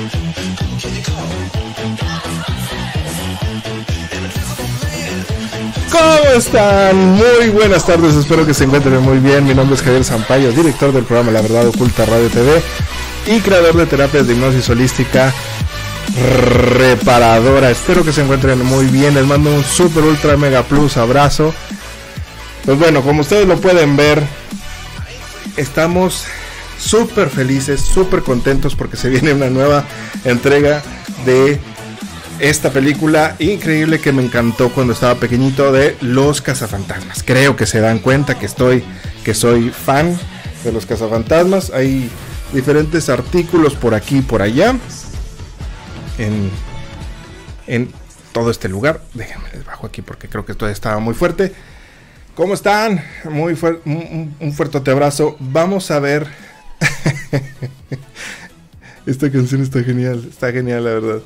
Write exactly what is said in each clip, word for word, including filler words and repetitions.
¿Cómo están? Muy buenas tardes, espero que se encuentren muy bien. Mi nombre es Javier Sampaio, director del programa La Verdad Oculta Radio T V y creador de terapias de hipnosis holística reparadora. Espero que se encuentren muy bien, les mando un super ultra mega plus abrazo. Pues bueno, como ustedes lo pueden ver, estamos súper felices, súper contentos porque se viene una nueva entrega de esta película increíble que me encantó cuando estaba pequeñito, de Los Cazafantasmas. Creo que se dan cuenta que estoy, que soy fan de Los Cazafantasmas. Hay diferentes artículos por aquí y por allá en, en todo este lugar. Déjenme les bajo aquí porque creo que todavía estaba muy fuerte. ¿Cómo están? Muy fuerte, un, un fuerte abrazo. Vamos a ver. Esta canción está genial, está genial la verdad.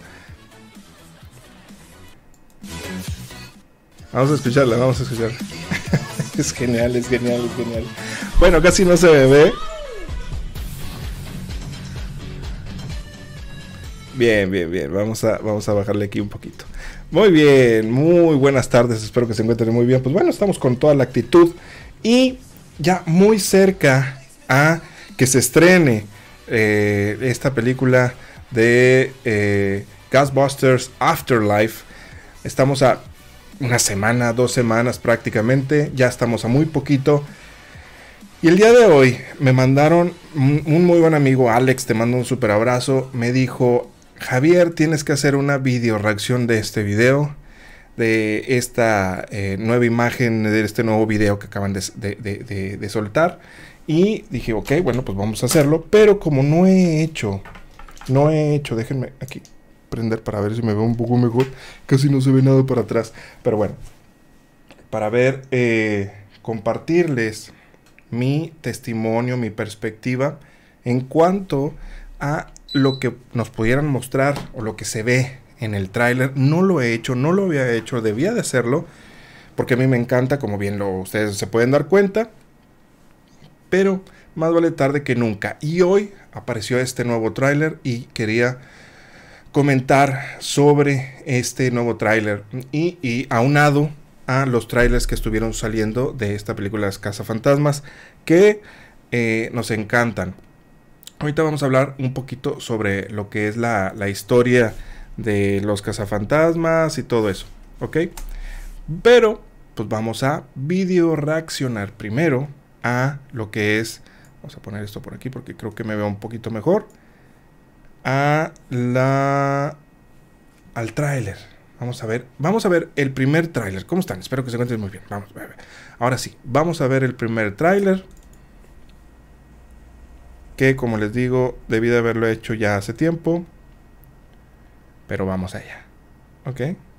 Vamos a escucharla, vamos a escucharla. Es genial, es genial, es genial. Bueno, casi no se me ve. Bien, bien, bien. Vamos a, vamos a bajarle aquí un poquito. Muy bien, muy buenas tardes. Espero que se encuentren muy bien. Pues bueno, estamos con toda la actitud. Y ya muy cerca a que se estrene eh, esta película de eh, Ghostbusters Afterlife. Estamos a una semana, dos semanas prácticamente, ya estamos a muy poquito. Y el día de hoy me mandaron, un, un muy buen amigo, Alex, te mando un super abrazo, me dijo: Javier, tienes que hacer una video reacción de este video, de esta eh, nueva imagen, de este nuevo video que acaban de, de, de, de, de soltar. Y dije, ok, bueno, pues vamos a hacerlo, pero como no he hecho, no he hecho, déjenme aquí prender para ver si me veo un poco mejor. Casi no se ve nada para atrás, pero bueno, para ver, eh, compartirles mi testimonio, mi perspectiva en cuanto a lo que nos pudieran mostrar o lo que se ve en el tráiler. No lo he hecho, no lo había hecho, debía de hacerlo porque a mí me encanta, como bien lo, ustedes se pueden dar cuenta, pero más vale tarde que nunca. Y hoy apareció este nuevo tráiler y quería comentar sobre este nuevo tráiler y, y aunado a los trailers que estuvieron saliendo de esta película Los Cazafantasmas, que eh, nos encantan. Ahorita vamos a hablar un poquito sobre lo que es la, la historia de Los Cazafantasmas y todo eso, ¿ok? Pero pues vamos a video reaccionar primero a lo que es, vamos a poner esto por aquí porque creo que me veo un poquito mejor, a la al tráiler. Vamos a ver, vamos a ver el primer tráiler. ¿Cómo están? Espero que se encuentren muy bien. Vamos a ver. Ahora sí, vamos a ver el primer tráiler, que como les digo, debí de haberlo hecho ya hace tiempo, pero vamos allá. ¿Ok?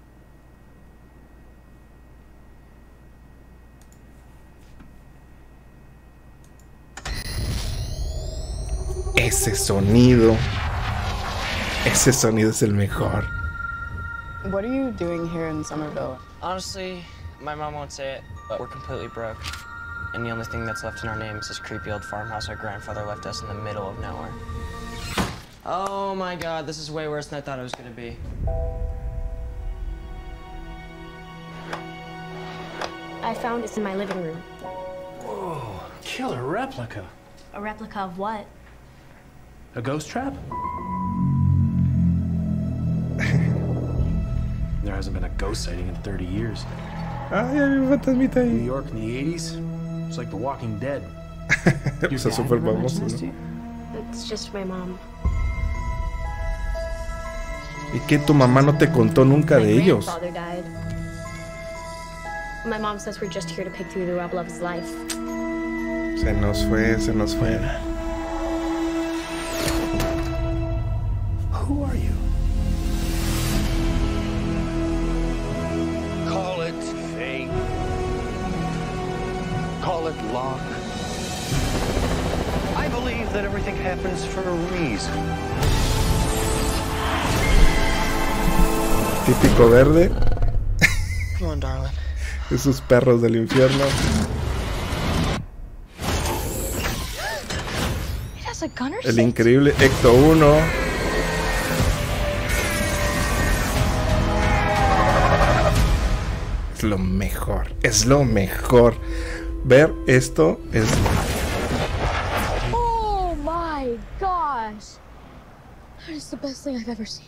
Ese sonido Ese sonido es el mejor. What are you doing here in Somerville? Honestly, my mom won't say it, but we're completely broke. And the only thing that's left in our name is this creepy old farmhouse our grandfather left us in the middle of nowhere. Oh my god, this is way worse than I thought it was gonna be. I found this in my living room. Whoa, killer replica. A replica of what? A ghost trap? There hasn't been a ghost sighting in thirty years. Ay, hay un fantasmita ahí. New York in the eighties, it's like The Walking Dead. O sea, súper famoso, ¿no? It's just my mom. ¿Y qué tu mamá no te contó nunca de ellos? My grandfather died. My mom says we're just here to pick through the rubble of his life. Se nos fue, se nos fue. Who are you? Call it fate. Call it luck. I believe that everything happens for a reason. Típico verde. Come on, darling. Esos perros del infierno. It has a gunner El sight. increíble Ecto uno. lo mejor, es lo mejor. Ver esto es... Oh my gosh. That is the best thing I've ever seen.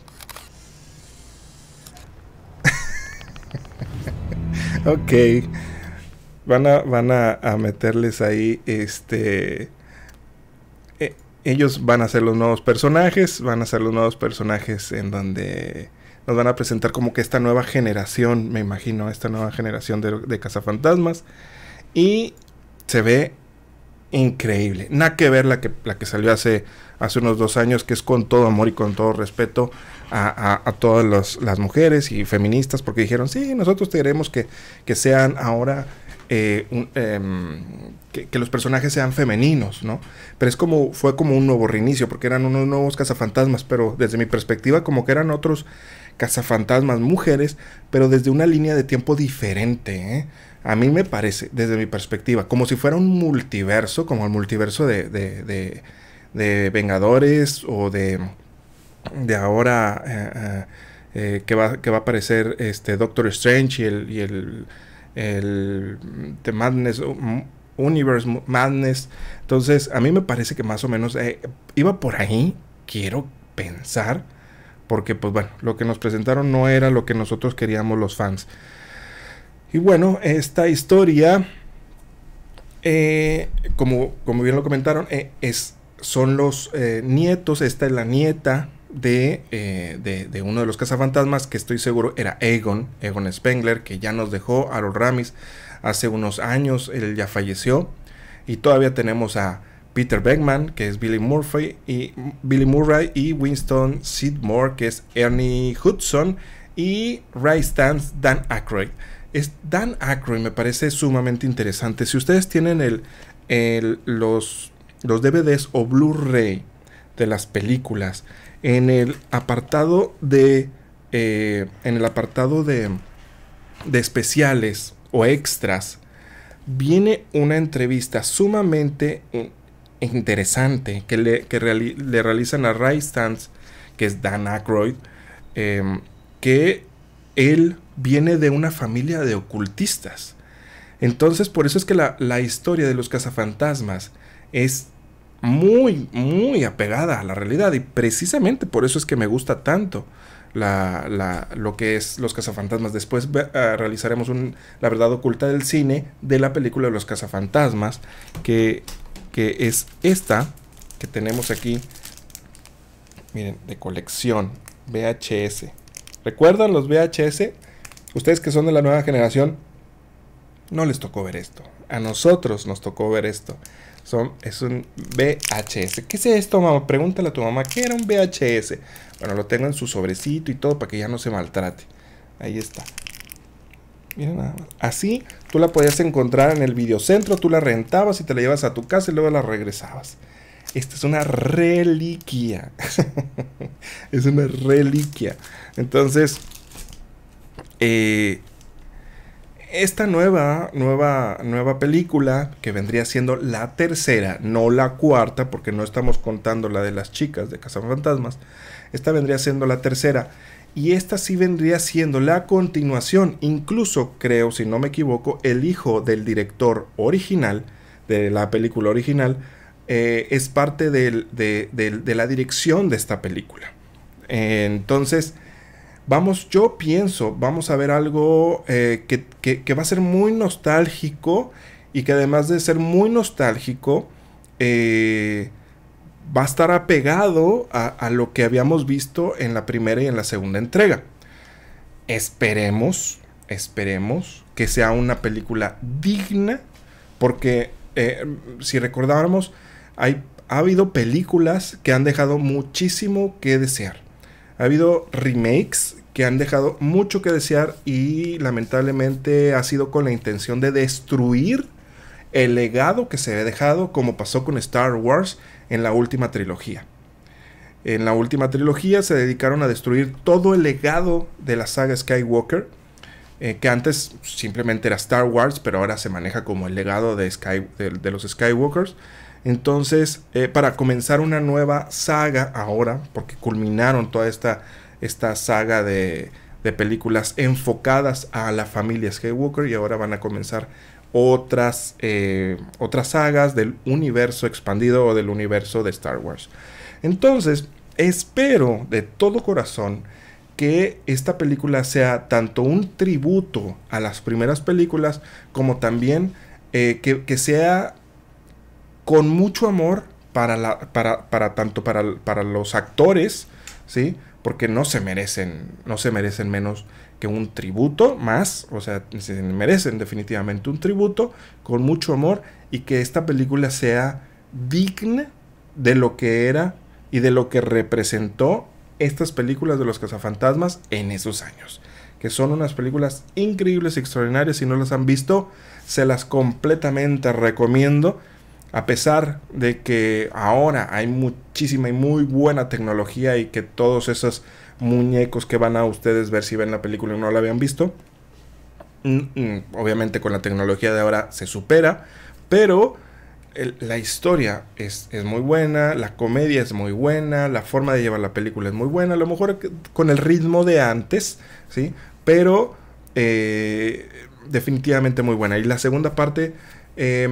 Ok. Van a, van a, a meterles ahí, este... Eh, ellos van a ser los nuevos personajes, van a ser los nuevos personajes en donde nos van a presentar como que esta nueva generación, me imagino, esta nueva generación de, de cazafantasmas. Y se ve increíble. Nada que ver la que, la que salió hace, hace unos dos años, que es con todo amor y con todo respeto a, a, a todas los, las mujeres y feministas, porque dijeron, sí, nosotros queremos que, que sean ahora... Eh, un, eh, que, que los personajes sean femeninos, ¿no? Pero es como, fue como un nuevo reinicio, porque eran unos nuevos cazafantasmas, pero desde mi perspectiva como que eran otros cazafantasmas mujeres, pero desde una línea de tiempo diferente, ¿eh? A mí me parece, desde mi perspectiva, como si fuera un multiverso, como el multiverso de, de, de, de Vengadores, o de, de ahora eh, eh, eh, que, va, que va a aparecer este Doctor Strange y el... Y el el The Madness Universe Madness. Entonces a mí me parece que más o menos eh, iba por ahí, quiero pensar, porque pues bueno, lo que nos presentaron no era lo que nosotros queríamos los fans. Y bueno, esta historia eh, como, como bien lo comentaron, eh, es, son los eh, nietos. Esta es la nieta De, eh, de, de uno de los cazafantasmas, que estoy seguro era Egon, Egon Spengler, que ya nos dejó a los Ramis hace unos años. Él ya falleció. Y todavía tenemos a Peter Venkman, que es Billy Murphy, y Billy Murray, y Winston Sidmore, que es Ernie Hudson, y Ray Stantz, Dan Aykroyd. Es Dan Aykroyd, me parece sumamente interesante. Si ustedes tienen el, el, los, los D V Ds o Blu-ray de las películas, en el apartado de eh, en el apartado de, de especiales o extras, viene una entrevista sumamente interesante que le, que reali le realizan a Ray Stantz, que es Dan Aykroyd, eh, que él viene de una familia de ocultistas. Entonces por eso es que la, la historia de los cazafantasmas es muy, muy apegada a la realidad, y precisamente por eso es que me gusta tanto la, la, lo que es los cazafantasmas. Después uh, realizaremos un, la verdad oculta del cine, de la película de los cazafantasmas, que, que es esta que tenemos aquí, miren, de colección, V H S. ¿Recuerdan los V H S? Ustedes que son de la nueva generación, no les tocó ver esto. A nosotros nos tocó ver esto. Son, es un V H S. ¿Qué es esto, mamá? Pregúntale a tu mamá, ¿qué era un V H S? Bueno, lo tengo en su sobrecito y todo para que ya no se maltrate. Ahí está. Miren nada más. Así tú la podías encontrar en el videocentro, tú la rentabas y te la llevas a tu casa y luego la regresabas. Esta es una reliquia. Es una reliquia. Entonces, eh... esta nueva, nueva, nueva película, que vendría siendo la tercera, no la cuarta, porque no estamos contando la de las chicas de Cazafantasmas. Esta vendría siendo la tercera. Y esta sí vendría siendo la continuación. Incluso, creo, si no me equivoco, el hijo del director original, de la película original, eh, es parte del, de, de, de la dirección de esta película. Eh, entonces... Vamos, yo pienso, vamos a ver algo eh, que, que, que va a ser muy nostálgico, y que además de ser muy nostálgico, eh, va a estar apegado a, a lo que habíamos visto en la primera y en la segunda entrega. Esperemos, esperemos que sea una película digna, porque eh, si recordáramos, hay, ha habido películas que han dejado muchísimo que desear. Ha habido remakes que han dejado mucho que desear, y lamentablemente ha sido con la intención de destruir el legado que se había dejado, como pasó con Star Wars en la última trilogía. En la última trilogía se dedicaron a destruir todo el legado de la saga Skywalker, eh, que antes simplemente era Star Wars, pero ahora se maneja como el legado de, Sky, de, de los Skywalkers. Entonces, eh, para comenzar una nueva saga ahora, porque culminaron toda esta, esta saga de, de películas enfocadas a la familia Skywalker, y ahora van a comenzar otras, eh, otras sagas del universo expandido o del universo de Star Wars. Entonces, espero de todo corazón que esta película sea tanto un tributo a las primeras películas, como también eh, que, que sea con mucho amor para, la, para, para tanto para, para los actores, ¿sí? Porque no se merecen, no se merecen menos que un tributo más, o sea, se merecen definitivamente un tributo con mucho amor, y que esta película sea digna de lo que era y de lo que representó estas películas de los cazafantasmas en esos años, que son unas películas increíbles y extraordinarias. Si no las han visto, se las completamente recomiendo, a pesar de que ahora hay muchísima y muy buena tecnología, y que todos esos muñecos que van a ustedes ver si ven la película y no la habían visto, mm, mm, obviamente con la tecnología de ahora se supera, pero el, la historia es, es muy buena, la comedia es muy buena, la forma de llevar la película es muy buena, a lo mejor con el ritmo de antes, ¿sí? Pero eh, definitivamente muy buena. Y la segunda parte, eh,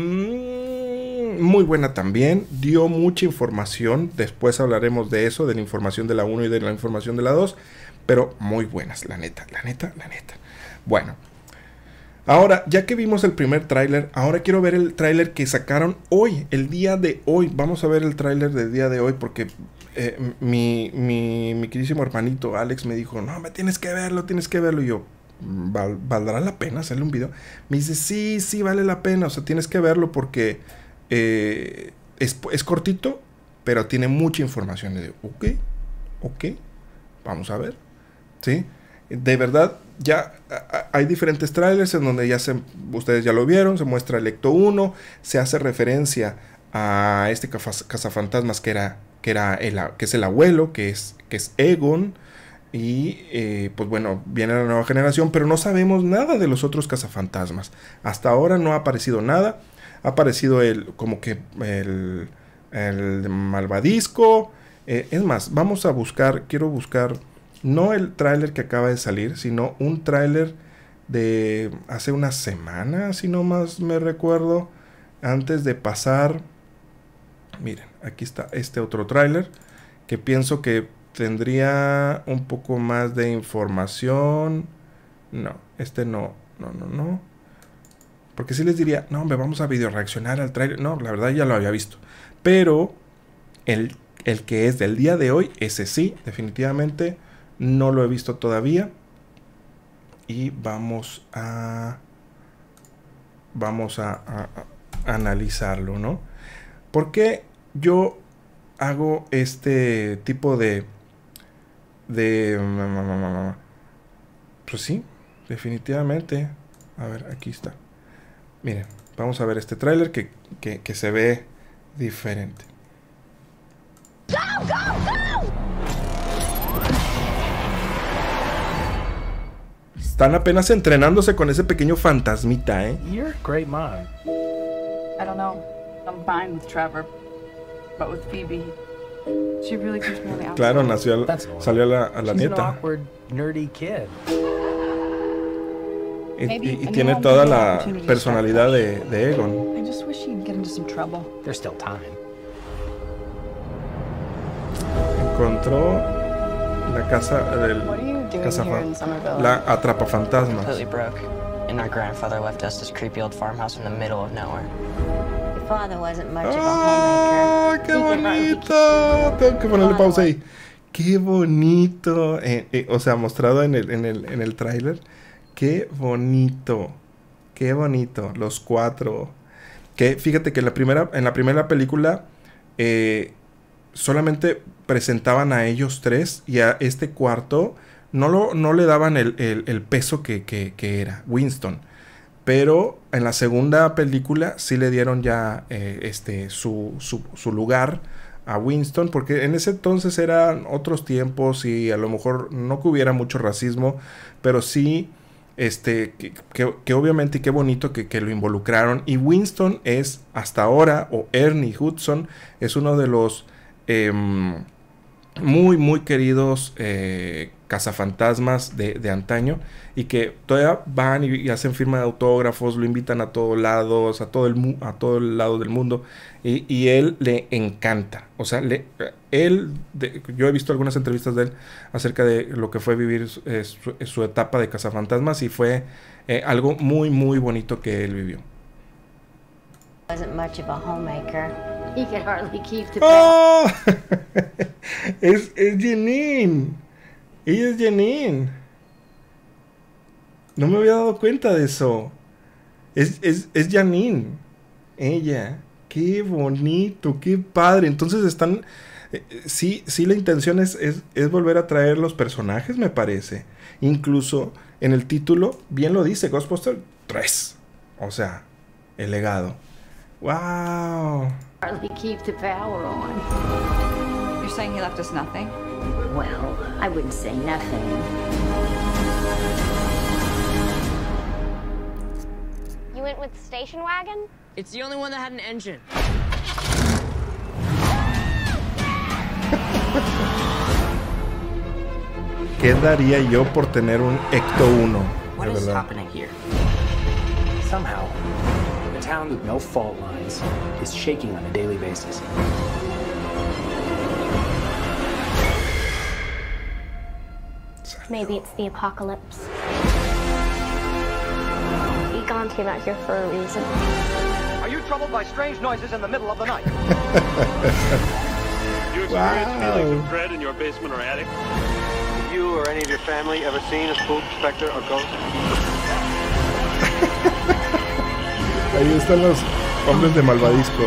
muy buena también, dio mucha información, después hablaremos de eso, de la información de la uno y de la información de la dos, pero muy buenas, la neta, la neta, la neta. Bueno, ahora, ya que vimos el primer tráiler, ahora quiero ver el tráiler que sacaron hoy, el día de hoy. Vamos a ver el tráiler del día de hoy, porque eh, mi, mi, mi queridísimo hermanito Alex me dijo, no, me tienes que verlo, tienes que verlo, y yo, ¿Val, ¿valdrá la pena hacerle un video? Me dice, sí, sí, vale la pena, o sea, tienes que verlo porque eh, es, es cortito, pero tiene mucha información. Y digo, ok, ok, vamos a ver, ¿sí? De verdad, ya a, hay diferentes trailers en donde ya se, ustedes ya lo vieron, se muestra el Ecto uno, se hace referencia a este cazafantasmas que era, que era el, que es el abuelo, que es, que es Egon, y eh, pues bueno, viene la nueva generación, pero no sabemos nada de los otros cazafantasmas. Hasta ahora no ha aparecido nada. Ha aparecido el, como que el, el malvadisco. Eh, es más, vamos a buscar, quiero buscar no el tráiler que acaba de salir, sino un tráiler de hace una semana, si no más me recuerdo, antes de pasar. Miren, aquí está este otro tráiler que pienso que tendría un poco más de información. No, este no, no, no, no. Porque si les diría, no, hombre, vamos a video reaccionar al tráiler. No, la verdad ya lo había visto. Pero el, el que es del día de hoy, ese sí, definitivamente no lo he visto todavía. Y vamos a... Vamos a, a, a analizarlo, ¿no? Porque yo hago este tipo de... De... Pues sí, definitivamente. A ver, aquí está. Miren, vamos a ver este tráiler que, que, que se ve diferente. Go, go, go! Están apenas entrenándose con ese pequeño fantasmita, ¿eh? You're a great mom. I don't know. I'm fine with Trevor, but with Phoebe, she really keeps me on the outside. Claro, nació al- That's all. salió a la, a la She's an nieta. awkward, nerdy kid. Y, Maybe y- y a new tiene home toda could be an la opportunity to personalidad start de, de Egon. I just wish she'd get into some trouble. There's still time. Encontró la casa del What are you doing casa here fa- in Somerville? la atrapa fantasmas. Completely broke. And our grandfather left us this creepy old farmhouse in the middle of nowhere. Your father wasn't much of a ¡Ah, homemaker. qué He could hardly bonito! Tengo que ponerle Father pausa was. ahí. ¡Qué bonito! Eh, eh, o sea, mostrado en el, en el, en el tráiler. ¡Qué bonito! ¡Qué bonito! Los cuatro. Que fíjate que en la primera, en la primera película eh, solamente presentaban a ellos tres, y a este cuarto no, lo, no le daban el, el, el peso que, que, que era Winston. Pero en la segunda película sí le dieron ya eh, este, su, su, su lugar a Winston, porque en ese entonces eran otros tiempos y a lo mejor no que hubiera mucho racismo, pero sí este, que, que, que obviamente, y qué bonito que, que lo involucraron. Y Winston es hasta ahora, o Ernie Hudson, es uno de los... Eh, muy, muy queridos eh, cazafantasmas de, de antaño, y que todavía van y, y hacen firma de autógrafos, lo invitan a todos lados, a todo el, mu a todo el lado del mundo, y, y él le encanta. O sea, le, él, de, yo he visto algunas entrevistas de él acerca de lo que fue vivir eh, su, su etapa de cazafantasmas, y fue eh, algo muy, muy bonito que él vivió. Wasn't much of a homemaker. He could hardly keep the ¡Oh! es, es Janine. Ella es Janine. No me había dado cuenta de eso. Es, es, es Janine. Ella. Qué bonito, qué padre. Entonces están... Eh, sí, sí, la intención es, es, es volver a traer los personajes, me parece. Incluso en el título, bien lo dice, Ghostbusters tres. O sea, el legado. ¡Wow! hardly keep the power on. You're saying he left us nothing? Well, I wouldn't say nothing. You went with the station wagon? It's the only one that had an engine. ¿Qué daría yo por tener un Ecto uno? What De is verdad. happening here? Somehow, a town with no fault lines is shaking on a daily basis. Maybe it's the apocalypse. Egon came out here for a reason. Are you troubled by strange noises in the middle of the night? You experience Wow. feelings of dread in your basement or attic? Have you or any of your family ever seen a spook, specter, or ghost? Ahí están los hombres de Malvadisco.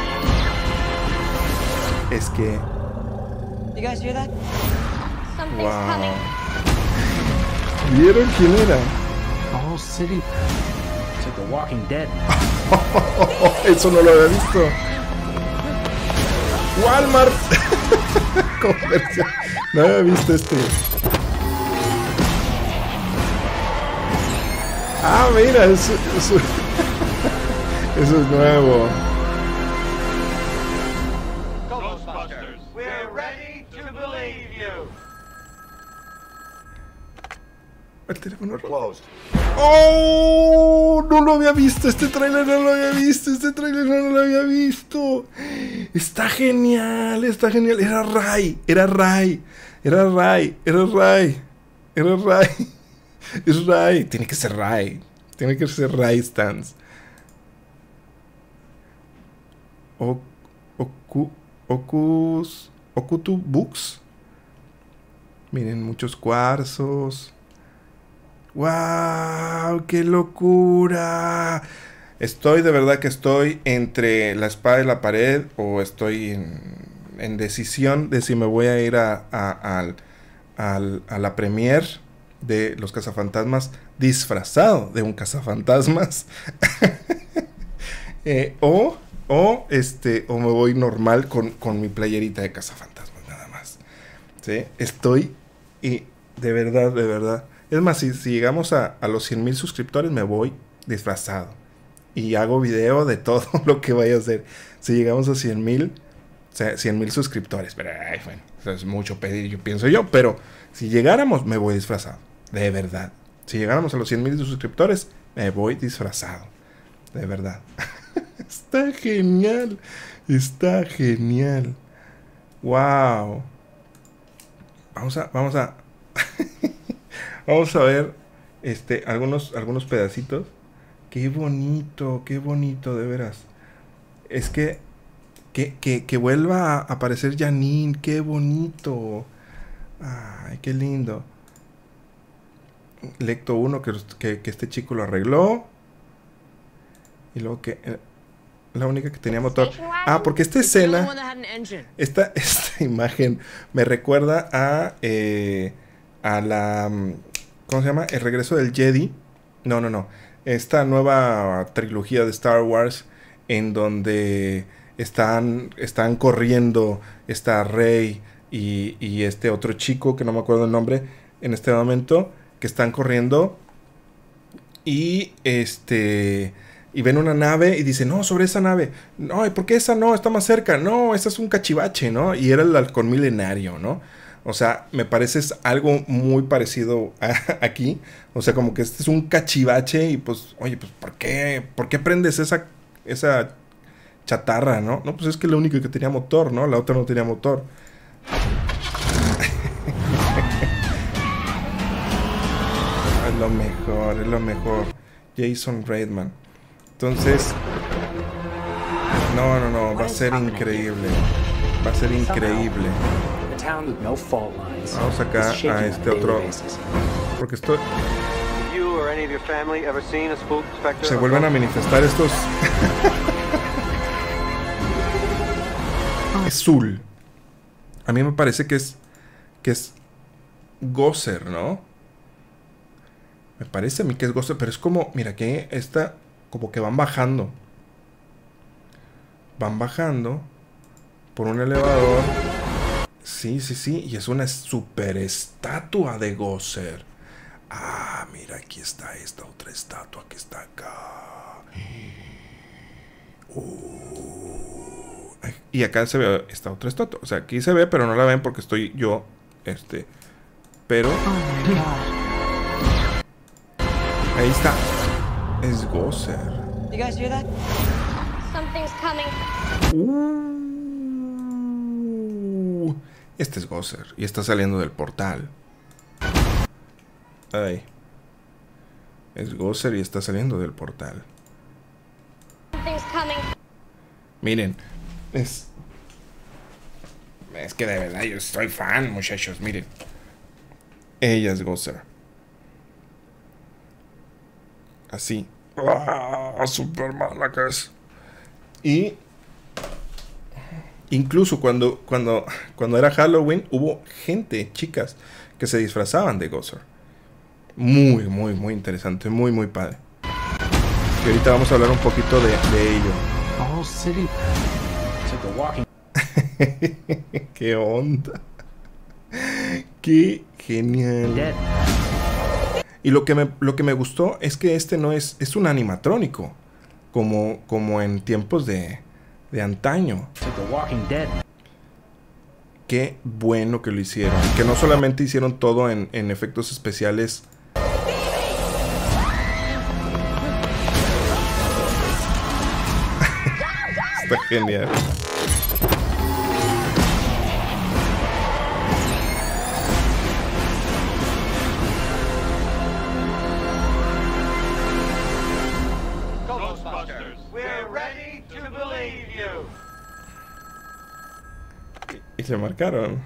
Es que... You guys hear that? Something's Wow. coming. ¿Vieron quién era? The whole city. It's like The Walking Dead. Eso no lo había visto. Walmart. Comercial. No había visto este. Ah, mira, eso, eso, eso es nuevo. Ghostbusters. We're ready to believe you. El teléfono rojo. Closed. ¡Oh! No lo había visto. Este tráiler no lo había visto. Este tráiler no lo había visto. Está genial. Está genial. Era Ray. Era Ray. Era Ray. Era Ray. Era Ray. Es Ray. Tiene que ser Ray. Tiene que ser Ray Stans. O, Oku, Okus, Okutu Books. Miren, muchos cuarzos. ¡Wow! ¡Qué locura! Estoy, de verdad que estoy entre la espada y la pared, o estoy en, en decisión de si me voy a ir a, a, al, al, a la premiere de Los Cazafantasmas disfrazado de un cazafantasmas. eh, o, o, este, o me voy normal con, con mi playerita de cazafantasmas, nada más. ¿Sí? Estoy, y de verdad, de verdad. Es más, si, si llegamos a, a los cien mil suscriptores, me voy disfrazado. Y hago video de todo lo que vaya a hacer. Si llegamos a cien mil, o sea, cien mil suscriptores. Pero, ay, bueno, eso es mucho pedir, yo pienso yo. Pero si llegáramos, me voy disfrazado. De verdad. Si llegáramos a los cien mil suscriptores, me voy disfrazado. De verdad. Está genial. Está genial. Wow. Vamos a... Vamos a... Vamos a ver este, algunos, algunos pedacitos. Qué bonito, qué bonito, de veras. Es que que, que, que vuelva a aparecer Janine, qué bonito. Ay, qué lindo. Lecto uno, que, que, que este chico lo arregló. Y luego que... Eh, la única que tenía motor. Ah, porque esta escena... Esta, esta imagen me recuerda a... Eh, a la... ¿Cómo se llama? El regreso del Jedi. No, no, no. Esta nueva trilogía de Star Wars, en donde están, están corriendo esta Rey y, y este otro chico, que no me acuerdo el nombre en este momento, que están corriendo y este y ven una nave y dicen, no, sobre esa nave, no, ¿por qué esa no? Está más cerca, no, esa es un cachivache, ¿no? Y era el halcón milenario, ¿no? O sea, me parece es algo muy parecido a aquí, o sea, como que este es un cachivache y pues, oye, pues, ¿por qué? ¿Por qué prendes esa, esa chatarra, no? No, pues es que es lo único que tenía motor, ¿no? La otra no tenía motor. Es lo mejor, es lo mejor. Jason Reitman. Entonces, no, no, no, va a ser increíble. Va a ser increíble. Vamos acá a este otro. Porque esto. Se vuelven a manifestar estos. Es Zul. A mí me parece que es. Que es. Gozer, ¿no? Me parece a mí que es Gozer, pero es como. Mira que esta. Como que van bajando. Van bajando. Por un elevador. Sí, sí, sí. Y es una super estatua de Gozer. Ah, mira, aquí está esta otra estatua que está acá. Uh. Y acá se ve esta otra estatua. O sea, aquí se ve, pero no la ven porque estoy yo. Este. Pero. Ahí está. Es Gozer. You guys hear that? Something's coming. Uh, este es Gozer. Y está saliendo del portal. Ay. Es Gozer y está saliendo del portal. Something's coming. Miren. Es. Es que de verdad yo soy fan, muchachos. Miren. Ella es Gozer. Así. ¡Ah! Super mala que es. Y incluso cuando, cuando, cuando era Halloween, hubo gente, chicas, que se disfrazaban de Gozer. Muy, muy, muy interesante. Muy, muy padre. Y ahorita vamos a hablar un poquito de, de ello. ¡Qué onda! ¡Qué genial! Y lo que me, lo que me gustó es que este no es, es un animatrónico, como, como en tiempos de, de antaño. Qué bueno que lo hicieron. Que no solamente hicieron todo en, en efectos especiales. Está genial. Y se marcaron.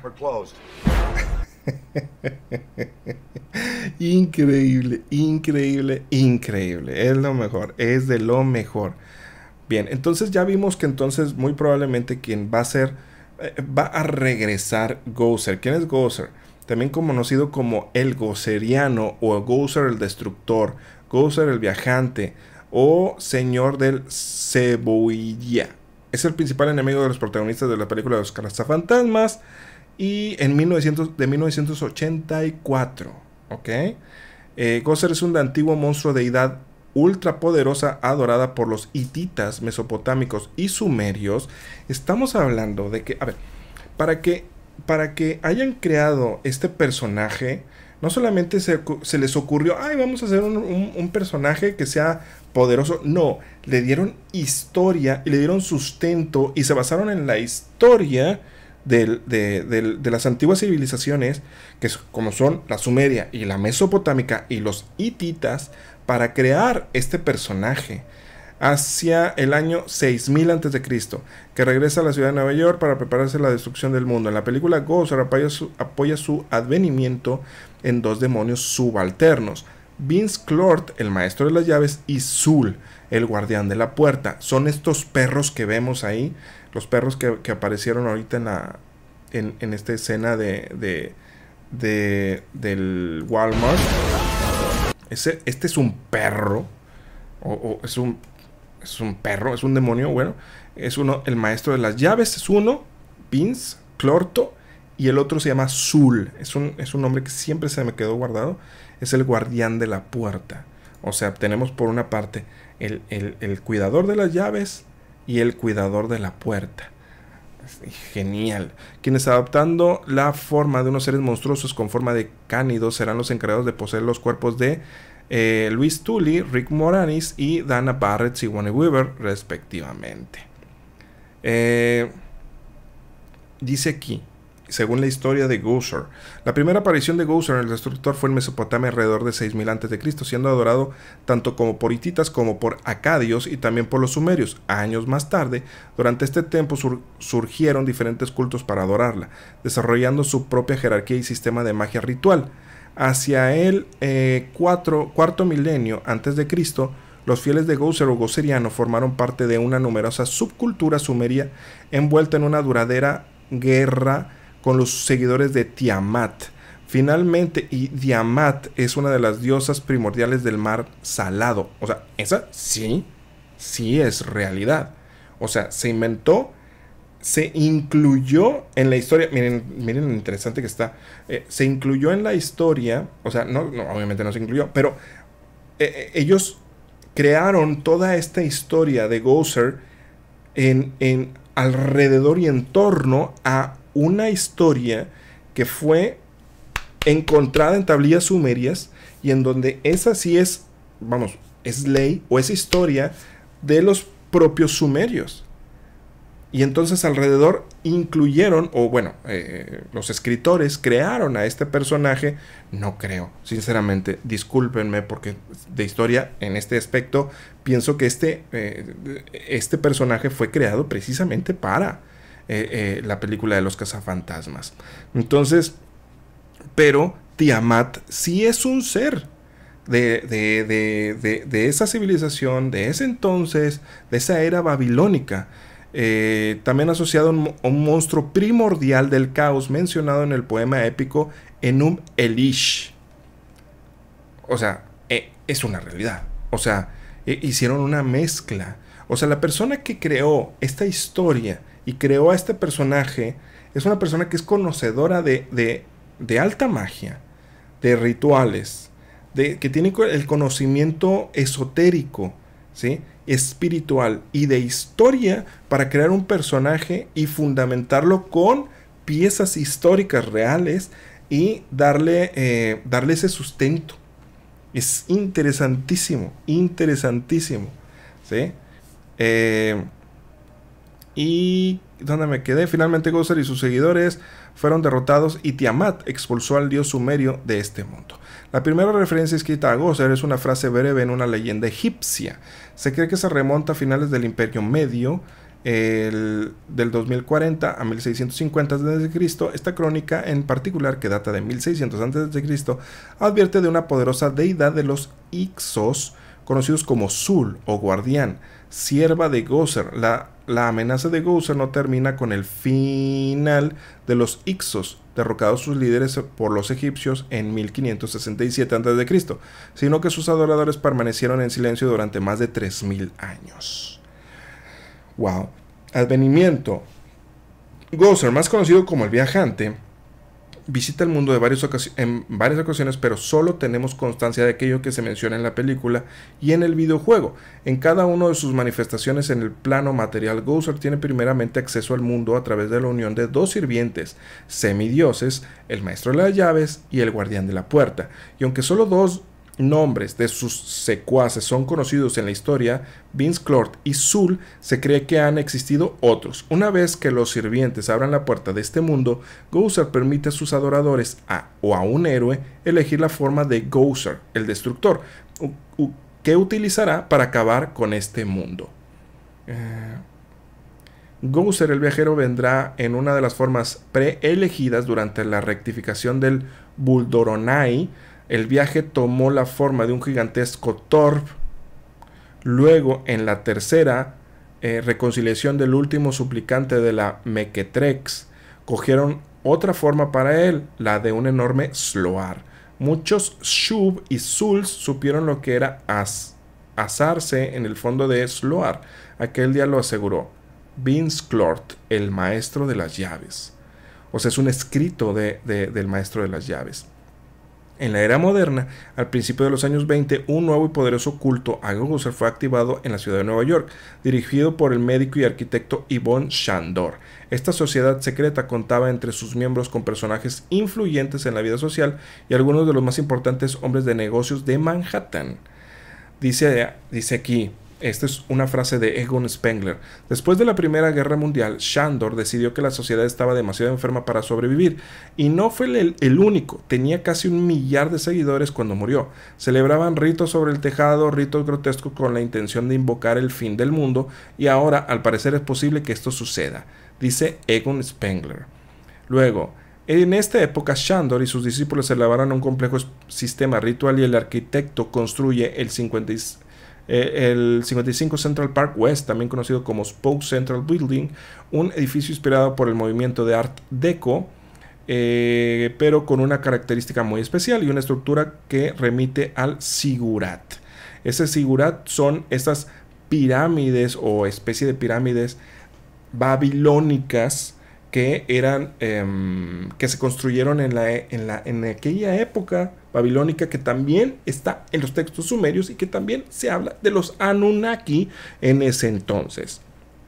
Increíble, increíble, increíble. Es lo mejor, es de lo mejor. Bien, entonces ya vimos que entonces muy probablemente quien va a ser, eh, va a regresar Gozer. ¿Quién es Gozer? También conocido como el Gozeriano o Gozer el Destructor, Gozer el Viajante o Señor del Cebolla. Es el principal enemigo de los protagonistas de la película de los cazafantasmas y en mil novecientos, de mil novecientos ochenta y cuatro. ¿Ok? Eh, Gozer es un antiguo monstruo deidad ultrapoderosa adorada por los hititas, mesopotámicos y sumerios. Estamos hablando de que, a ver, para que, para que hayan creado este personaje, no solamente se, se les ocurrió, ay, vamos a hacer un, un, un personaje que sea poderoso. No, le dieron historia y le dieron sustento y se basaron en la historia de, de, de, de las antiguas civilizaciones, que es, como son la sumeria y la mesopotámica y los hititas, para crear este personaje. Hacia el año seis mil antes de Cristo, que regresa a la ciudad de Nueva York para prepararse a la destrucción del mundo. En la película, Gozer apoya su, apoya su advenimiento en dos demonios subalternos: Vince Clort, el maestro de las llaves, y Zul, el guardián de la puerta. Son estos perros que vemos ahí, los perros que, que aparecieron ahorita en la en, en esta escena de, de, de del Walmart. Ese, este es un perro, o, o es un es un perro, es un demonio, bueno, es uno, el maestro de las llaves es uno, Vince Clorto, y el otro se llama Zul, es un, es un nombre que siempre se me quedó guardado, es el guardián de la puerta. O sea, tenemos por una parte el, el, el cuidador de las llaves y el cuidador de la puerta. Genial. Quienes, adaptando la forma de unos seres monstruosos con forma de cánidos, serán los encargados de poseer los cuerpos de eh, Luis Tully, Rick Moranis y Dana Barrett, Sigourney Weaver, respectivamente. Eh, dice aquí, según la historia de Gozer, la primera aparición de Gozer en el Destructor fue en Mesopotamia alrededor de seis mil antes de Cristo, siendo adorado tanto como por hititas como por acadios y también por los sumerios. Años más tarde, durante este tiempo sur surgieron diferentes cultos para adorarla, desarrollando su propia jerarquía y sistema de magia ritual. Hacia el eh, cuatro, cuarto milenio antes de Cristo, los fieles de Gozer o gozeriano formaron parte de una numerosa subcultura sumeria envuelta en una duradera guerra con los seguidores de Tiamat. Finalmente, y Tiamat es una de las diosas primordiales del mar salado. O sea, esa sí, sí es realidad. O sea, se inventó, se incluyó en la historia. Miren, miren lo interesante que está. Eh, se incluyó en la historia, o sea, no, no obviamente no se incluyó, pero eh, ellos crearon toda esta historia de Gozer en, en alrededor y en torno a una historia que fue encontrada en tablillas sumerias y en donde esa sí es, vamos, es ley o es historia de los propios sumerios. Y entonces alrededor incluyeron, o bueno, eh, los escritores crearon a este personaje. No creo, sinceramente, discúlpenme, porque de historia en este aspecto pienso que este, eh, este personaje fue creado precisamente para Eh, eh, la película de los cazafantasmas. Entonces, pero Tiamat sí es un ser de, de, de, de, de esa civilización, de ese entonces, de esa era babilónica, eh, también asociado a un, a un monstruo primordial del caos mencionado en el poema épico Enum Elish. O sea, eh, es una realidad. O sea, eh, hicieron una mezcla. O sea, la persona que creó esta historia y creó a este personaje es una persona que es conocedora de, de, de alta magia, de rituales, de, que tiene el conocimiento esotérico, ¿sí?, espiritual y de historia para crear un personaje y fundamentarlo con piezas históricas reales y darle, eh, darle ese sustento. Es interesantísimo, interesantísimo, ¿sí? Eh... Y ¿dónde me quedé? Finalmente Gozer y sus seguidores fueron derrotados y Tiamat expulsó al dios sumerio de este mundo. La primera referencia escrita a Gozer es una frase breve en una leyenda egipcia. Se cree que se remonta a finales del Imperio Medio, el, del dos mil cuarenta a mil seiscientos cincuenta antes de Cristo. Esta crónica en particular, que data de mil seiscientos antes de Cristo, advierte de una poderosa deidad de los Ixos, conocidos como Sul o Guardián, sierva de Gozer. La La amenaza de Gozer no termina con el final de los Ixos, derrocados sus líderes por los egipcios en mil quinientos sesenta y siete antes de Cristo, sino que sus adoradores permanecieron en silencio durante más de tres mil años. Wow. Advenimiento. Gozer, más conocido como el Viajante, visita el mundo de varias en varias ocasiones, pero solo tenemos constancia de aquello que se menciona en la película y en el videojuego. En cada una de sus manifestaciones en el plano material, Gozer tiene primeramente acceso al mundo a través de la unión de dos sirvientes semidioses, el maestro de las llaves y el guardián de la puerta. Y aunque solo dos nombres de sus secuaces son conocidos en la historia, Vince Clort y Sul, se cree que han existido otros. Una vez que los sirvientes abran la puerta de este mundo, Gozer permite a sus adoradores a, o a un héroe elegir la forma de Gozer, el destructor, que utilizará para acabar con este mundo. Eh, Gozer, el viajero, vendrá en una de las formas preelegidas durante la rectificación del Buldoronai. El viaje tomó la forma de un gigantesco Torb. Luego, en la tercera eh, reconciliación del último suplicante de la Mequetrex, cogieron otra forma para él, la de un enorme Sloar. Muchos Shub y Zuls supieron lo que era as, asarse en el fondo de Sloar. Aquel día lo aseguró Vince Clort, el maestro de las llaves. O sea, es un escrito de, de, del maestro de las llaves. En la era moderna, al principio de los años veinte, un nuevo y poderoso culto a Gozer fue activado en la ciudad de Nueva York, dirigido por el médico y arquitecto Yvon Chandor. Esta sociedad secreta contaba entre sus miembros con personajes influyentes en la vida social y algunos de los más importantes hombres de negocios de Manhattan. Dice, dice aquí, esta es una frase de Egon Spengler. Después de la Primera Guerra Mundial, Chandor decidió que la sociedad estaba demasiado enferma para sobrevivir. Y no fue el, el único. Tenía casi un millar de seguidores cuando murió. Celebraban ritos sobre el tejado, ritos grotescos con la intención de invocar el fin del mundo. Y ahora, al parecer, es posible que esto suceda, dice Egon Spengler. Luego, en esta época, Chandor y sus discípulos elaboraron un complejo sistema ritual y el arquitecto construye el cincuenta y cinco el cincuenta y cinco Central Park West, también conocido como Spoke Central Building, un edificio inspirado por el movimiento de Art Deco, eh, pero con una característica muy especial y una estructura que remite al zigurat. Ese zigurat son estas pirámides o especie de pirámides babilónicas que eran eh, que se construyeron en, la, en, la, en aquella época babilónica, que también está en los textos sumerios y que también se habla de los Anunnaki en ese entonces.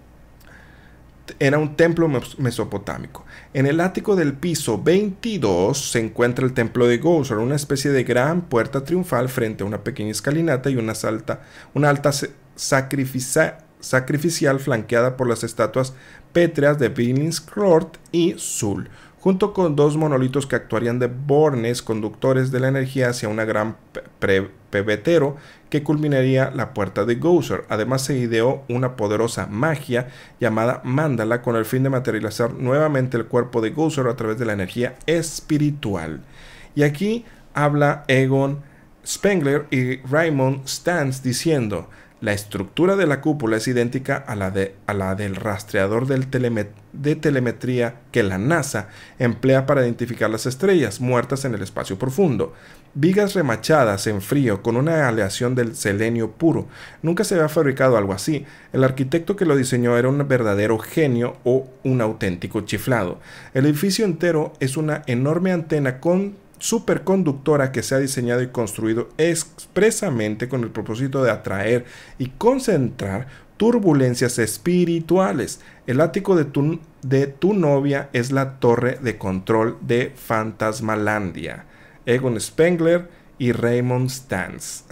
Era un templo mesopotámico. En el ático del piso veintidós se encuentra el templo de Gozer, una especie de gran puerta triunfal frente a una pequeña escalinata y una, salta, una alta sacrificia, sacrificial flanqueada por las estatuas pétreas de Billingsgård y Sul, junto con dos monolitos que actuarían de bornes conductores de la energía hacia una gran pebetero que culminaría la puerta de Gozer. Además se ideó una poderosa magia llamada Mandala con el fin de materializar nuevamente el cuerpo de Gozer a través de la energía espiritual. Y aquí habla Egon Spengler y Raymond Stantz diciendo: la estructura de la cúpula es idéntica a la, de, a la del rastreador del telemet de telemetría que la NASA emplea para identificar las estrellas muertas en el espacio profundo. Vigas remachadas en frío con una aleación del selenio puro. Nunca se había fabricado algo así. El arquitecto que lo diseñó era un verdadero genio o un auténtico chiflado. El edificio entero es una enorme antena con superconductora que se ha diseñado y construido expresamente con el propósito de atraer y concentrar turbulencias espirituales. El ático de tu, de tu novia es la torre de control de Fantasmalandia. Egon Spengler y Raymond Stantz.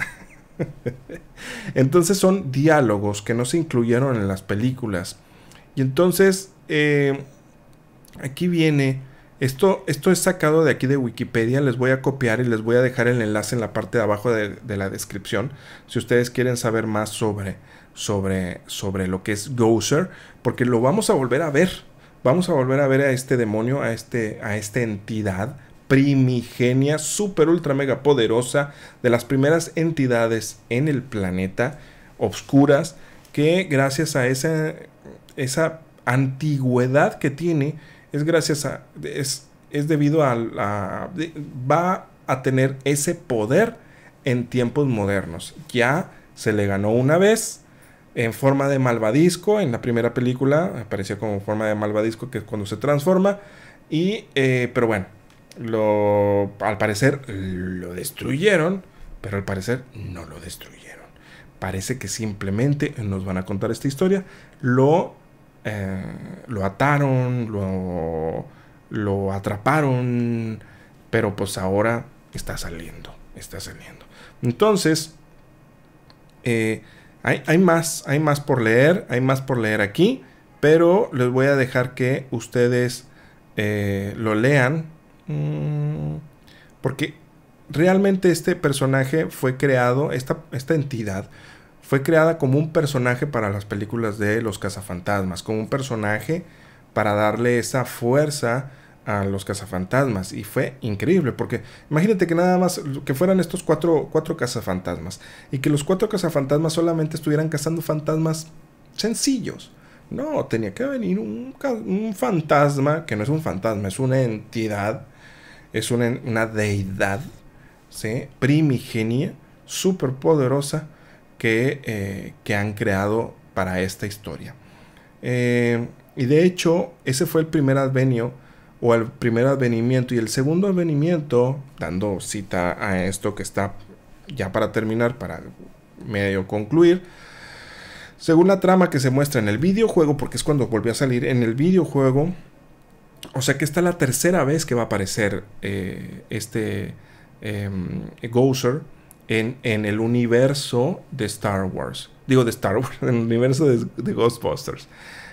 Entonces son diálogos que no se incluyeron en las películas. Y entonces eh, aquí viene... Esto, esto es sacado de aquí de Wikipedia. Les voy a copiar y les voy a dejar el enlace en la parte de abajo de, de la descripción. Si ustedes quieren saber más sobre, sobre, sobre lo que es Gozer. Porque lo vamos a volver a ver. Vamos a volver a ver a este demonio, a, este, a esta entidad primigenia, super ultra mega poderosa. De las primeras entidades en el planeta, obscuras. Que gracias a esa, esa antigüedad que tiene... Es gracias a... Es, es debido a, a... Va a tener ese poder en tiempos modernos. Ya se le ganó una vez en forma de malvadisco. En la primera película aparecía como forma de malvadisco, que es cuando se transforma. Y... Eh, pero bueno. Lo, al parecer lo destruyeron. Pero al parecer no lo destruyeron. Parece que simplemente nos van a contar esta historia. Lo... Eh, lo ataron, lo, lo atraparon, pero pues ahora está saliendo, está saliendo. Entonces, eh, hay, hay más, hay más por leer, hay más por leer aquí, pero les voy a dejar que ustedes eh, lo lean, mmm, porque realmente este personaje fue creado, esta, esta entidad fue creada como un personaje para las películas de los cazafantasmas, como un personaje para darle esa fuerza a los cazafantasmas. Y fue increíble, porque imagínate que nada más que fueran estos cuatro, cuatro cazafantasmas, y que los cuatro cazafantasmas solamente estuvieran cazando fantasmas sencillos. No, tenía que venir un, un fantasma, que no es un fantasma, es una entidad, es una, una deidad, ¿sí? Primigenia, súper poderosa, Que, eh, que han creado para esta historia. Eh, y de hecho, ese fue el primer advenio o el primer advenimiento y el segundo advenimiento, dando cita a esto que está ya para terminar, para medio concluir. Según la trama que se muestra en el videojuego, porque es cuando volvió a salir en el videojuego, o sea que esta es la tercera vez que va a aparecer eh, este eh, Gozer en, en el universo de Star Wars. Digo de Star Wars, en el universo de, de Ghostbusters.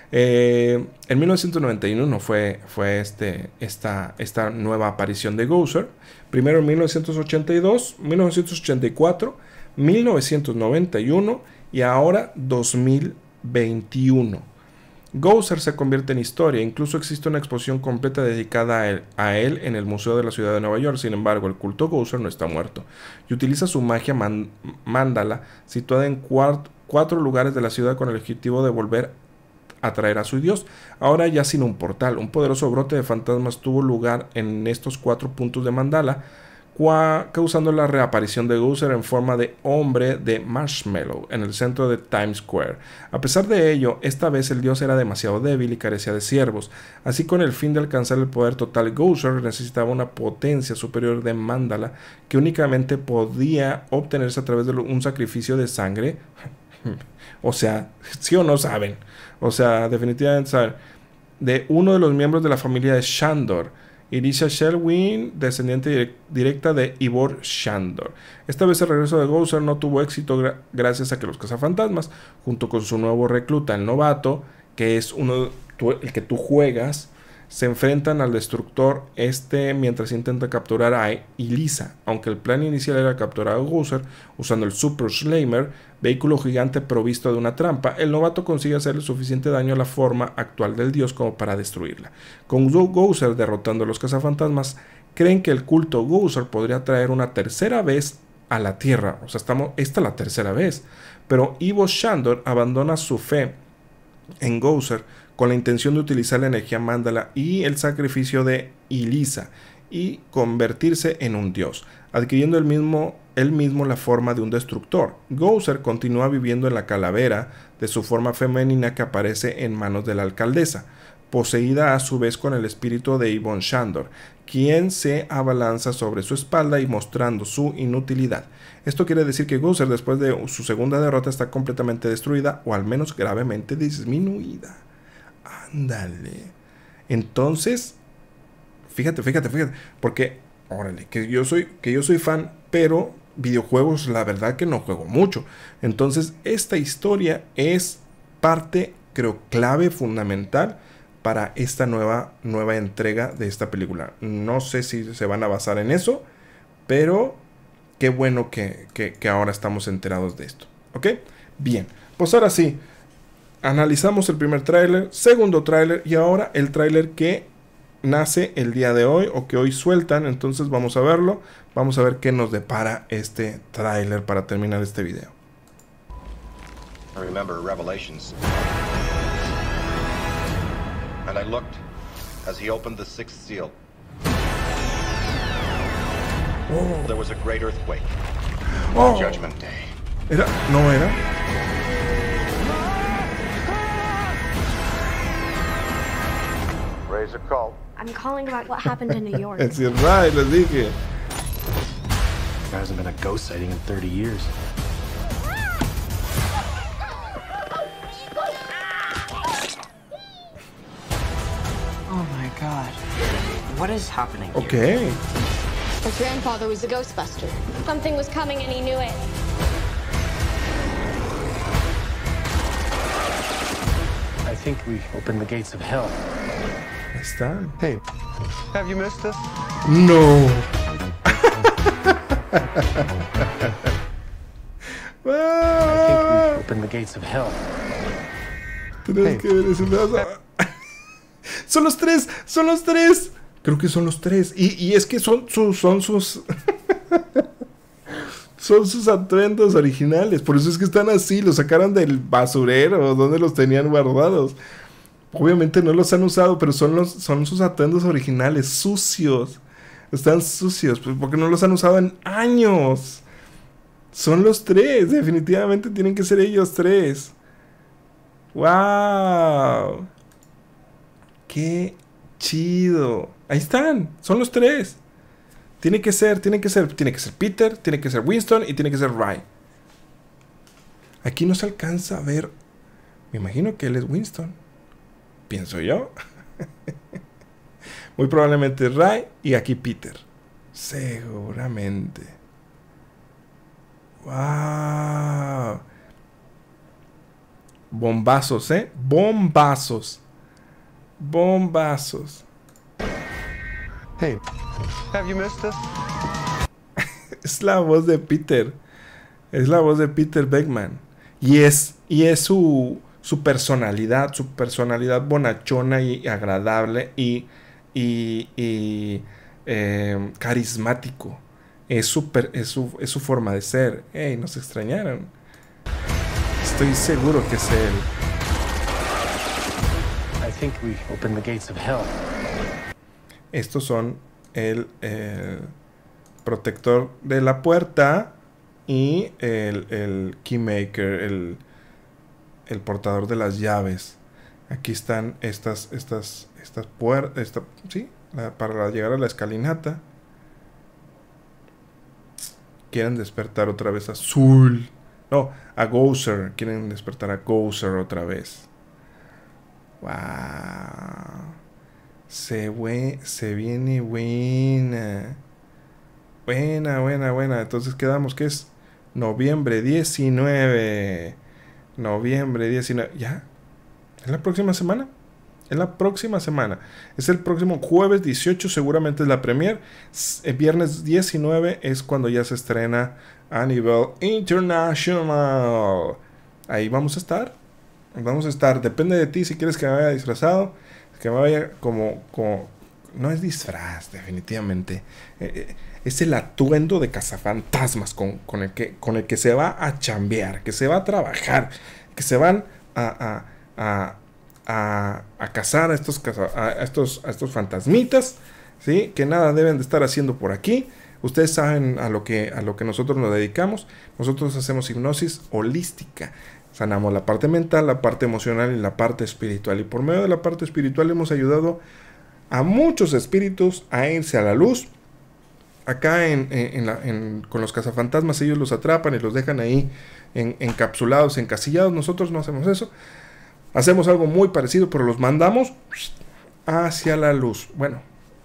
Eh, en mil novecientos noventa y uno fue, fue este, esta, esta nueva aparición de Gozer. Primero en mil novecientos ochenta y dos, mil novecientos ochenta y cuatro, mil novecientos noventa y uno y ahora dos mil veintiuno. Gozer se convierte en historia, incluso existe una exposición completa dedicada a él, a él en el Museo de la Ciudad de Nueva York. Sin embargo, el culto Gozer no está muerto y utiliza su magia man mandala situada en cuart cuatro lugares de la ciudad con el objetivo de volver a traer a su dios. Ahora ya sin un portal, un poderoso brote de fantasmas tuvo lugar en estos cuatro puntos de mandala, causando la reaparición de Gozer en forma de hombre de marshmallow en el centro de Times Square. A pesar de ello, esta vez el dios era demasiado débil y carecía de siervos. Así, con el fin de alcanzar el poder total, Gozer necesitaba una potencia superior de mandala que únicamente podía obtenerse a través de un sacrificio de sangre. O sea, sí o no saben. O sea, definitivamente saben. De uno de los miembros de la familia de Shandor, Irisha Shelwyn, descendiente directa de Ivor Shandor. Esta vez el regreso de Gozer no tuvo éxito gra gracias a que los cazafantasmas, junto con su nuevo recluta, el novato, que es uno tu, el que tú juegas, se enfrentan al destructor este mientras intenta capturar a Elisa. Aunque el plan inicial era capturar a Gozer usando el Super Slammer, vehículo gigante provisto de una trampa, el novato consigue hacerle suficiente daño a la forma actual del dios como para destruirla. Con Gozer derrotando a los cazafantasmas, creen que el culto Gozer podría traer una tercera vez a la Tierra. O sea, estamos, esta es la tercera vez. Pero Ivor Shandor abandona su fe en Gozer con la intención de utilizar la energía mandala y el sacrificio de Elisa y convertirse en un dios, adquiriendo el mismo, él mismo la forma de un destructor. Gozer continúa viviendo en la calavera de su forma femenina que aparece en manos de la alcaldesa, poseída a su vez con el espíritu de Ivor Shandor, quien se abalanza sobre su espalda y mostrando su inutilidad. Esto quiere decir que Gozer, después de su segunda derrota, está completamente destruida o al menos gravemente disminuida. Ándale. Entonces, fíjate, fíjate, fíjate, porque, órale, que yo soy, que yo soy fan, pero videojuegos, la verdad que no juego mucho. Entonces, esta historia es parte, creo, clave, fundamental para esta nueva, nueva entrega de esta película. No sé si se van a basar en eso, pero qué bueno que, que, que ahora estamos enterados de esto. ¿Ok? Bien, pues ahora sí. Analizamos el primer tráiler, segundo tráiler y ahora el tráiler que nace el día de hoy o que hoy sueltan. Entonces vamos a verlo, vamos a ver qué nos depara este tráiler para terminar este video. I remember Revelations. And I looked as he opened the sixth seal. Oh. There was a great earthquake. Oh. Judgment Day. Era, no era. Raise a call. I'm calling about what happened in New York. Es right, les dije. There hasn't been a ghost sighting in thirty years. Oh my god. What is happening here? Okay. His grandfather was a Ghostbuster. Something was coming and he knew it. I think we opened the gates of hell. Ahí está. Hey, have you missed us? No. I think we opened the gates of hell. Tienes que ver ese pedazo. Son los tres, son los tres. Creo que son los tres. Y, y es que son sus, son sus, son sus atuendos originales. Por eso es que están así. Los sacaron del basurero donde los tenían guardados. Obviamente no los han usado, pero son los, son sus atuendos originales, sucios. Están sucios, pues porque no los han usado en años. Son los tres, definitivamente tienen que ser ellos tres. ¡Wow! ¡Qué chido! Ahí están, son los tres. Tiene que ser, tiene que ser, tiene que ser Peter, tiene que ser Winston y tiene que ser Ray. Aquí no se alcanza a ver. Me imagino que él es Winston. Pienso yo. Muy probablemente Ray y aquí Peter. Seguramente. Wow. Bombazos, ¿eh? Bombazos. Bombazos. Hey, have you missed this? Es la voz de Peter. Es la voz de Peter Venkman. Y es, y es su, su personalidad, su personalidad bonachona y agradable y, y, y eh, carismático. Es su, es, su, es su forma de ser. Hey, nos extrañaron. Estoy seguro que es él. I think we opened the gates of hell. Estos son el, el protector de la puerta y el, el keymaker, el, el portador de las llaves. Aquí están estas, estas, estas puertas, esta, sí, la, para llegar a la escalinata. Quieren despertar otra vez a Azul. No, a Gozer. Quieren despertar a Gozer otra vez. Wow. Se, we, se viene buena. Buena, buena, buena. Entonces quedamos que es noviembre diecinueve. Noviembre diecinueve. ¿Ya? ¿Es la próxima semana? Es la próxima semana. Es el próximo jueves dieciocho. Seguramente es la premier. El viernes diecinueve es cuando ya se estrena a nivel internacional. Ahí vamos a estar. Vamos a estar. Depende de ti si quieres que me vaya disfrazado. Que me vaya como, como... No es disfraz, definitivamente. Eh, es el atuendo de cazafantasmas con, con, el que, con el que se va a chambear, que se va a trabajar, que se van a, a, a, a, a cazar a estos, a, estos, a estos fantasmitas, ¿sí? Que nada deben de estar haciendo por aquí. Ustedes saben a lo que, a lo que nosotros nos dedicamos. Nosotros hacemos hipnosis holística. Sanamos la parte mental, la parte emocional y la parte espiritual. Y por medio de la parte espiritual hemos ayudado a muchos espíritus a irse a la luz. Acá en, en, en la, en, con los cazafantasmas ellos los atrapan y los dejan ahí en, encapsulados, encasillados. Nosotros no hacemos eso. Hacemos algo muy parecido, pero los mandamos hacia la luz. Bueno,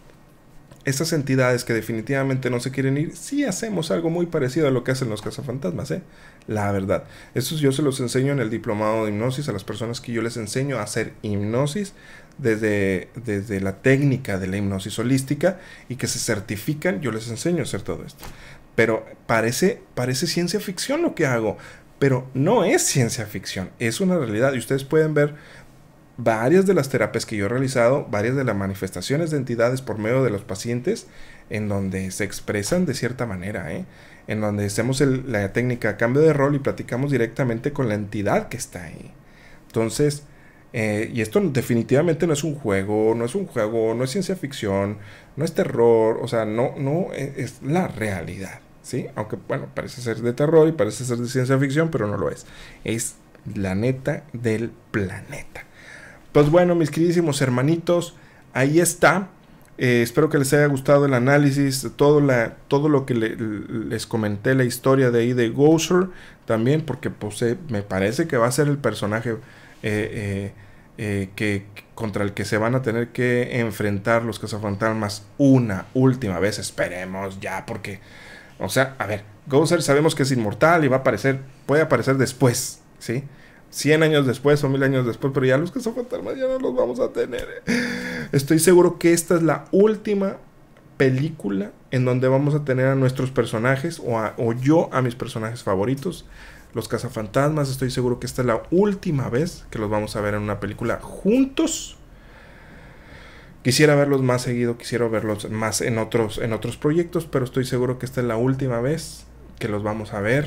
esas entidades que definitivamente no se quieren ir, sí hacemos algo muy parecido a lo que hacen los cazafantasmas, ¿eh? La verdad. Eso yo se los enseño en el diplomado de hipnosis a las personas que yo les enseño a hacer hipnosis desde, desde la técnica de la hipnosis holística y que se certifican. Yo les enseño a hacer todo esto. Pero parece, parece ciencia ficción lo que hago. Pero no es ciencia ficción, es una realidad. Y ustedes pueden ver varias de las terapias que yo he realizado, varias de las manifestaciones de entidades por medio de los pacientes, en donde se expresan de cierta manera, ¿eh? En donde hacemos el, la técnica cambio de rol y platicamos directamente con la entidad que está ahí. Entonces, eh, y esto definitivamente no es un juego, no es un juego, no es ciencia ficción, no es terror, o sea, no, no es, es la realidad, ¿sí? Aunque, bueno, parece ser de terror y parece ser de ciencia ficción, pero no lo es. Es la neta del planeta. Pues bueno, mis queridísimos hermanitos, ahí está. Eh, espero que les haya gustado el análisis, todo, la, todo lo que le, les comenté, la historia de ahí de Gozer también, porque pues, eh, me parece que va a ser el personaje eh, eh, eh, que, contra el que se van a tener que enfrentar los cazafantasmas una última vez. Esperemos ya, porque, o sea, a ver, Gozer sabemos que es inmortal y va a aparecer, puede aparecer después, ¿sí? cien años después o mil años después, pero ya los cazafantasmas ya no los vamos a tener. Estoy seguro que esta es la última película en donde vamos a tener a nuestros personajes o, a, o yo a mis personajes favoritos, los cazafantasmas. Estoy seguro que esta es la última vez que los vamos a ver en una película juntos. Quisiera verlos más seguido, quisiera verlos más en otros, en otros proyectos, pero estoy seguro que esta es la última vez que los vamos a ver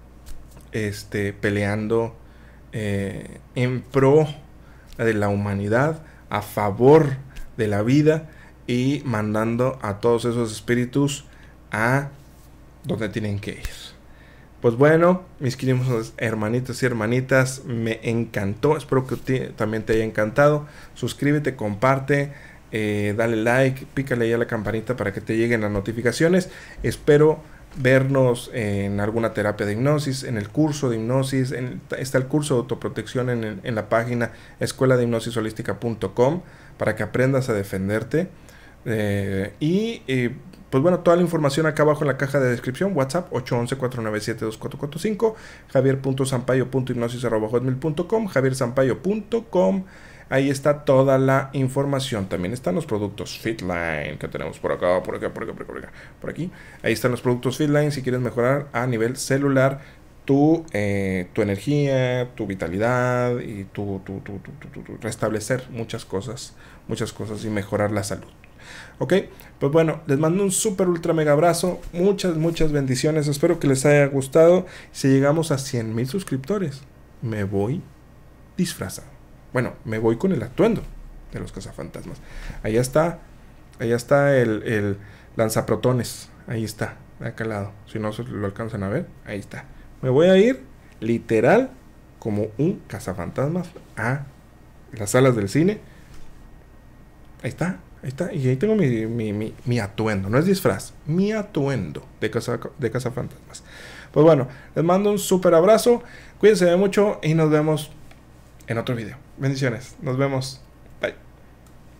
este, peleando Eh, en pro de la humanidad, a favor de la vida y mandando a todos esos espíritus a donde tienen que ir. Pues bueno, mis queridos hermanitos y hermanitas, me encantó, espero que te, también te haya encantado. Suscríbete, comparte, eh, dale like, pícale ahí a la campanita para que te lleguen las notificaciones. Espero vernos en alguna terapia de hipnosis, en el curso de hipnosis, en, está el curso de autoprotección en, en la página escuela de hipnosis holística punto com para que aprendas a defenderte. Eh, y eh, pues bueno, toda la información acá abajo en la caja de descripción. WhatsApp ocho once, cuatro nueve siete, dos cuatro cuatro cinco, javier punto sampaio punto hipnosis arroba hotmail punto com, javier sampaio punto com. Ahí está toda la información. También están los productos Fitline que tenemos por acá, por acá, por acá, por acá, por acá, por aquí. Ahí están los productos Fitline si quieres mejorar a nivel celular tu, eh, tu energía, tu vitalidad y tu, tu, tu, tu, tu, tu, tu restablecer muchas cosas, muchas cosas y mejorar la salud. Ok, pues bueno, les mando un súper ultra mega abrazo. Muchas, muchas bendiciones. Espero que les haya gustado. Si llegamos a cien mil suscriptores, me voy disfrazado. Bueno, me voy con el atuendo de los cazafantasmas. Ahí está, ahí está el, el lanzaprotones. Ahí está, de acá al lado. Si no se lo alcanzan a ver, ahí está. Me voy a ir literal como un cazafantasmas a las salas del cine. Ahí está, ahí está. Y ahí tengo mi, mi, mi, mi atuendo. No es disfraz, mi atuendo de, caza, de cazafantasmas. Pues bueno, les mando un súper abrazo. Cuídense mucho y nos vemos en otro video. Bendiciones. Nos vemos.